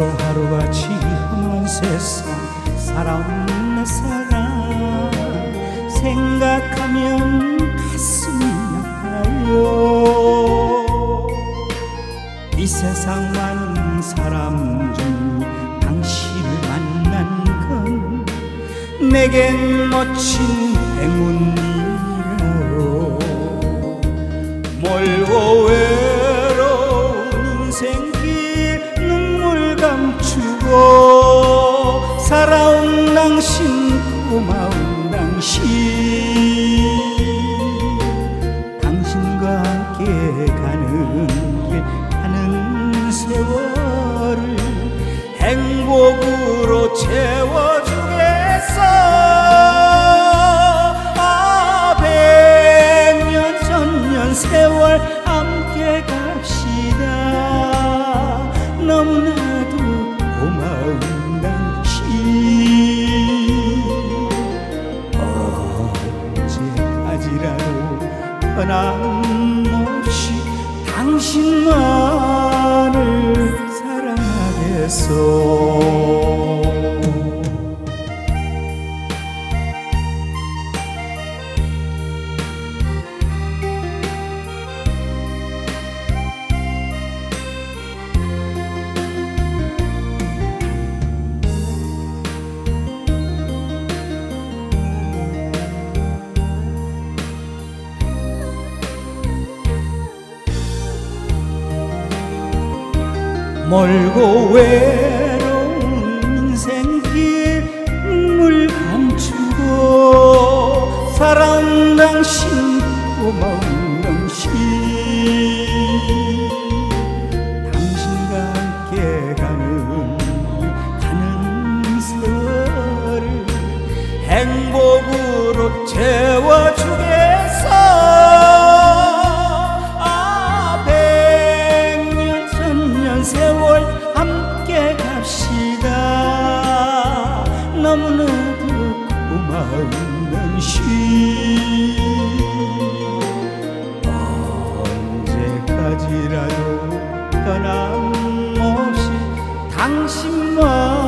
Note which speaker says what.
Speaker 1: 하루같이 험한 세상 살아온 사람 생각하면 가슴이 아파요. 이 세상 많은 사람 중 당신을 만난 건 내겐 멋진 행운이라요. 멀고 외로운 인생길 눈물 감추고 살아온 당신, 고마운 당신, 당신과 함께 가는 길, 가는 세월을 행복으로 채워주겠어. 아, 백년 천년 세월 함께 갑시다. 너무나도 고마운 당신, 언제까지라도 변함없이 당신만을 사랑하겠소. 멀고 외로운 인생길 눈물 감추고 살아온 당신, 고마운 당신, 당신과 함께 가는 세월을 행복으로 채워주겠어. 세월 함께 갑시다. 너무나도 고마운 당신, 언제까지라도 변함없이 당신만